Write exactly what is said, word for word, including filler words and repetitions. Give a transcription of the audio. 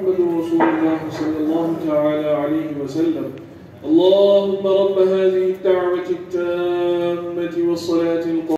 محمد رسول الله صلى الله تعالى عليه وسلم. اللهم رب هذه الدعوة التامة والصلاة القائمة